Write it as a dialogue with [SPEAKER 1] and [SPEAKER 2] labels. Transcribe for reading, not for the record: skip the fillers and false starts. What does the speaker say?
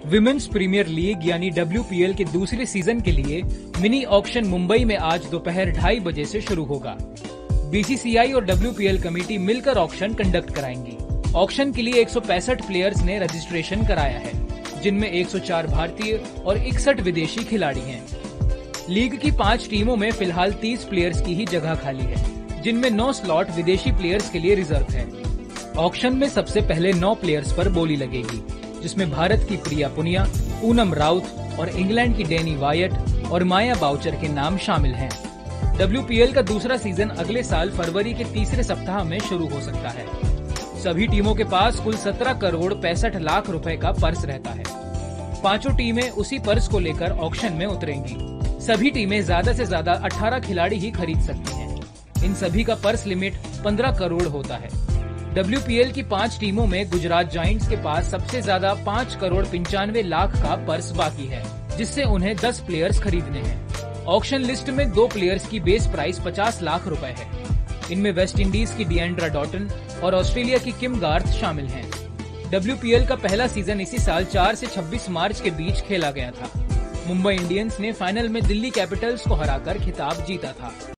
[SPEAKER 1] Women's premier league यानी WPL के दूसरे सीजन के लिए मिनी ऑक्शन मुंबई में आज दोपहर 2:30 बजे से शुरू होगा। BCCI और WPL कमेटी मिलकर ऑक्शन कंडक्ट कराएंगी। ऑक्शन के लिए 165 प्लेयर्स ने रजिस्ट्रेशन कराया है, जिनमें 104 भारतीय और 61 विदेशी खिलाड़ी हैं। लीग की 5 टीमों में फिलहाल 30 प्लेयर्स की ही जगह खाली है, जिनमें 9 स्लॉट विदेशी प्लेयर्स के लिए रिजर्व है। ऑक्शन में सबसे पहले 9 प्लेयर्स पर बोली लगेगी, जिसमें भारत की प्रिया पुनिया, पूनम राउत और इंग्लैंड की डैनी वायट और माया बाउचर के नाम शामिल हैं। WPL का दूसरा सीजन अगले साल फरवरी के तीसरे सप्ताह में शुरू हो सकता है। सभी टीमों के पास कुल 17 करोड़ 65 लाख रुपए का पर्स रहता है। 5 टीमें उसी पर्स को लेकर ऑक्शन में उतरेंगी। सभी टीमें ज्यादा से ज्यादा 18 खिलाड़ी ही खरीद सकती हैं। इन सभी का पर्स लिमिट 15 करोड़ होता है। WPL की 5 टीमों में गुजरात जायंट्स के पास सबसे ज्यादा 5 करोड़ 95 लाख का पर्स बाकी है, जिससे उन्हें 10 प्लेयर्स खरीदने हैं। ऑक्शन लिस्ट में 2 प्लेयर्स की बेस प्राइस 50 लाख रुपए है। इनमें वेस्ट इंडीज की डिएंड्रा डॉटन और ऑस्ट्रेलिया की किम गार्थ शामिल हैं। WPL का पहला सीजन इसी साल 4 से 26 मार्च के बीच खेला गया था। मुंबई इंडियंस ने फाइनल में दिल्ली कैपिटल्स को हराकर खिताब जीता था।